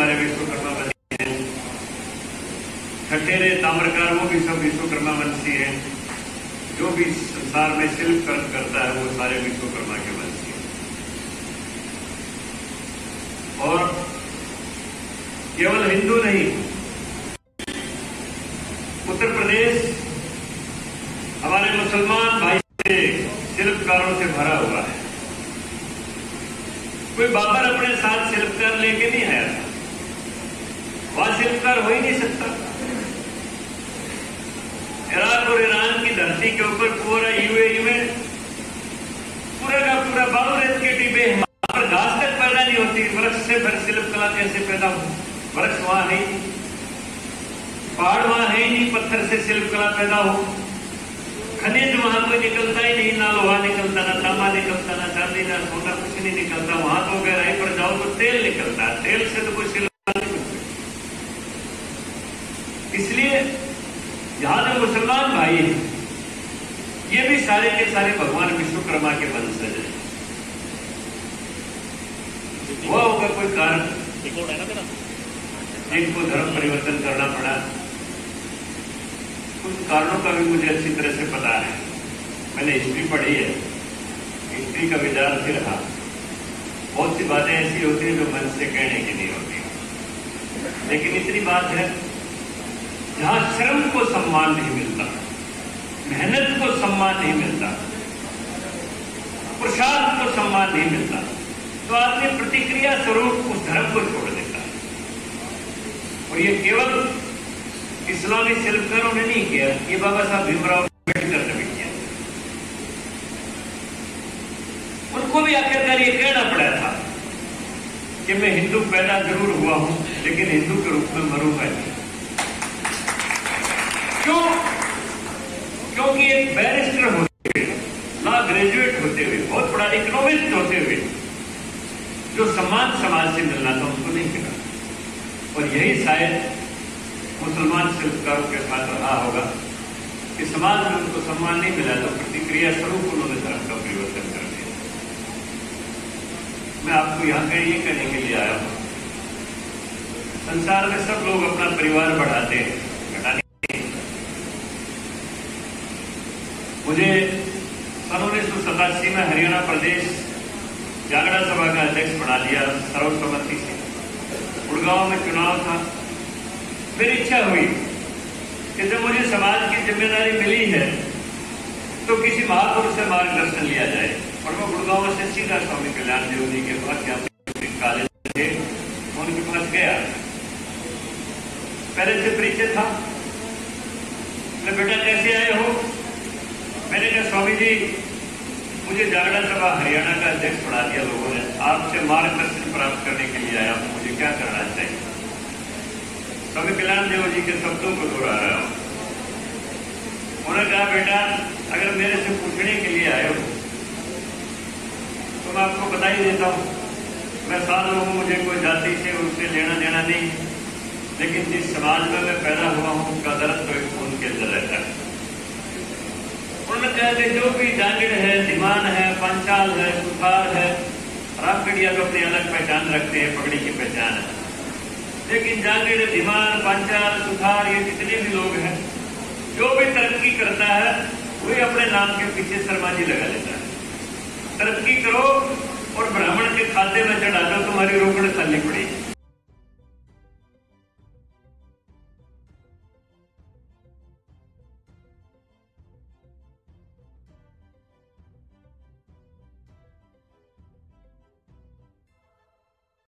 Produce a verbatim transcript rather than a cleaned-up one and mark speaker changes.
Speaker 1: सारे विश्वकर्मा वंशी हैं। ठठेरे ताम्रकार वो भी सब विश्वकर्मा वंशी हैं। जो भी संसार में शिल्प कर्म करता है वो सारे विश्वकर्मा के वंशी हैं। और केवल हिंदू नहीं, उत्तर प्रदेश हमारे मुसलमान भाई से शिल्पकारों से भरा हुआ है। कोई बाबर अपने साथ शिल्पकार लेके नहीं आया था, वहां शिल्पकार हो ही नहीं सकता। इराक और ईरान की धरती के ऊपर पूरा यूएई में पूरा का पूरा बालू रेत के टिब्बे हैं, वहां पर घास तक पैदा नहीं होती। वृक्ष से फिर शिल्पकला कैसे पैदा हो? वृक्ष वहां है ही नहीं, पहाड़ वहां है ही नहीं, पत्थर से शिल्पकला पैदा हो। खनिज वहां कोई निकलता ही नहीं, ना लोहा निकलता, ना तांबा निकलता, ना चांदी, ना सोना, कुछ नहीं निकलता। वहां तो गहराई पर जाओ तो तेल निकलता है, तेल से तो कोई शिल्पकला नहीं होती। इसलिए यहाँ जो मुसलमान भाई हैं, ये भी सारे के सारे भगवान विश्वकर्मा के वंशज हैं। हुआ होगा कोई कारण जिनको धर्म परिवर्तन करना पड़ा। कुछ कारणों का भी मुझे अच्छी तरह से पता है, मैंने हिस्ट्री पढ़ी है, हिस्ट्री का विद्यार्थी रहा। बहुत सी बातें ऐसी होती हैं जो मन से कहने की नहीं होती, लेकिन इतनी बात है, जहां श्रम को सम्मान नहीं मिलता, मेहनत को सम्मान नहीं मिलता, पुरुषार्थ को सम्मान नहीं मिलता, तो आदमी प्रतिक्रिया स्वरूप उस धर्म को छोड़ देता है। और ये केवल इस्लामी शिल्पकारों ने नहीं किया, ये बाबा साहब भीमराव अम्बेडकर ने भी किया। उनको भी आखिरकार ये कहना पड़ा था कि मैं हिंदू पैदा जरूर हुआ हूं, लेकिन हिंदू के रूप में मरूंगा नहीं। क्यों? क्योंकि एक बैरिस्टर होते हुए, लॉ ग्रेजुएट होते हुए, बहुत बड़ा इकोनॉमिस्ट होते हुए, जो सम्मान समाज से मिलना था उनको नहीं मिला। और यही शायद मुसलमान शिल्पकारों के साथ रहा होगा कि समाज में उनको सम्मान नहीं मिला, तो प्रतिक्रिया स्वरूप उन्होंने धर्म का परिवर्तन कर दिया। मैं आपको यहाँ कहीं ये कहने के लिए आया हूँ, संसार में सब लोग अपना परिवार बढ़ाते हैं, घटाने नहीं। मुझे सन उन्नीस सौ सतासी में हरियाणा प्रदेश जागड़ा सभा का अध्यक्ष बना दिया सर्वसम्मति से। गुड़गांव में चुनाव था। मेरी इच्छा हुई कि जब मुझे समाज की जिम्मेदारी मिली है तो किसी महापुरुष से मार्गदर्शन लिया जाए। और मैं गुड़गांव से सीधा स्वामी कल्याण देव जी के पास, यहाँ कॉलेज थे, उनके पास गया। पहले से परिचय था। मैं, बेटा कैसे आए हो? मैंने कहा स्वामी जी, मुझे जागड़ा सभा हरियाणा का अध्यक्ष बना दिया लोगों ने, आपसे मार्गदर्शन प्राप्त करने के लिए आया हूं, मुझे क्या करना चाहिए? स्वामी कल्याण देव जी के शब्दों को दोहरा रहा हूं। उन्होंने कहा बेटा, अगर मेरे से पूछने के लिए आए हो तो मैं आपको बता ही देता हूं, मैं साधु हूं, मुझे कोई जाति से उससे लेना देना नहीं, लेकिन जिस समाज में मैं पैदा हुआ हूं उसका दर्द तो एक खून के अंदर रहता है। उन्होंने कहा कि जो भी जांगिड़ है, धीमान है, पंचाल है, सुथार है, रामगढ़िया तो अपनी अलग पहचान रखते हैं, पगड़ी की पहचान है, लेकिन जांगिड़, धीमान, पंचाल, सुथार, ये जितने भी लोग हैं, जो भी तरक्की करता है वही अपने नाम के पीछे शर्मा जी लगा लेता है। तरक्की करो और ब्राह्मण के खाते में चढ़ा दो, तुम्हारी रोकड़ खाली पड़ेगी।